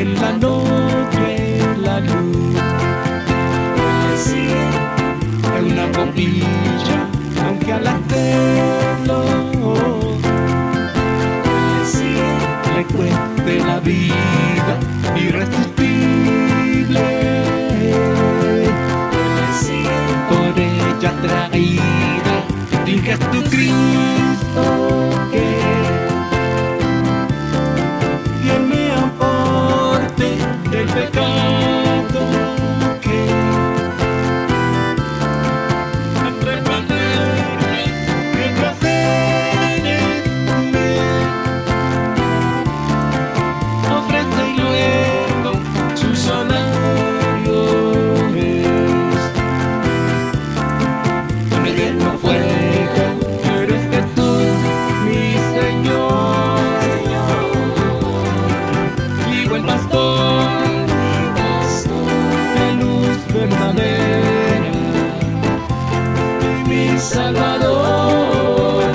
en la noche la luz. Es una bombilla, aunque al hacerlo le cueste la vida irresistible. Por ella traída en Jesucristo que Dios me aporte del pecado que entre placeres me ofrece y luego su salario es un eterno fuego. Eres Jesús, mi Señor, y buen pastor, de luz verdadera, y mi Salvador,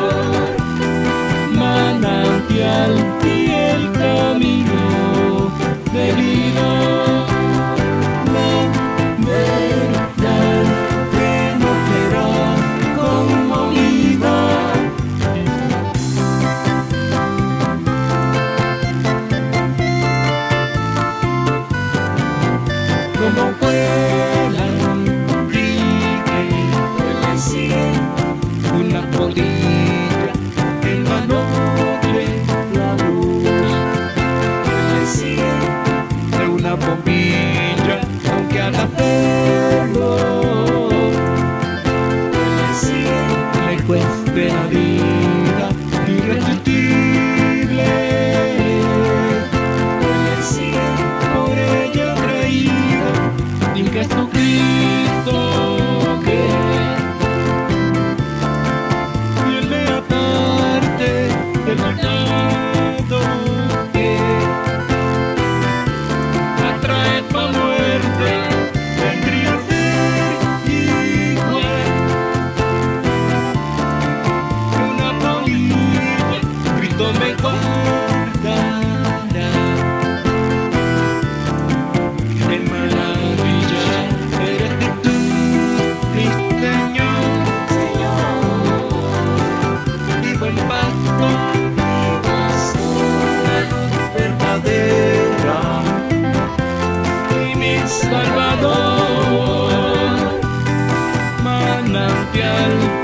manantial y el camino de vida. La verdad que no será conmovida. Como vuelan, brille una polilla en la noche, la luz de una bombilla, aunque al hacerlo le cueste la vida irresistible. Por ella traída en Jesucristo que Dios me aparte del pecado que atrae pa' muerte, vendría a ser igual que una polilla. Cristo me guardará. ¡Qué maravilla! Eres tú, mi Señor, y buen pastor, la luz verdadera, y mi Salvador, manantial